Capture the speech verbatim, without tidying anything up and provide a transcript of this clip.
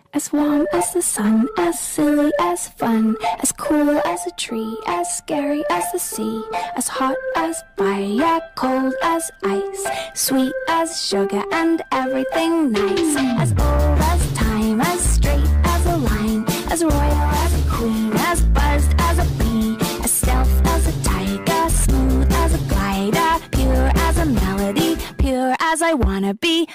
As warm as the sun, as silly as fun, as cool as a tree, as scary as the sea, as hot as fire, cold as ice, sweet as sugar and everything nice. As old as time, as straight as a line, as royal as a queen, as buzzed as a bee, as stealth as a tiger, smooth as a glider, pure as a melody, pure as I wanna be.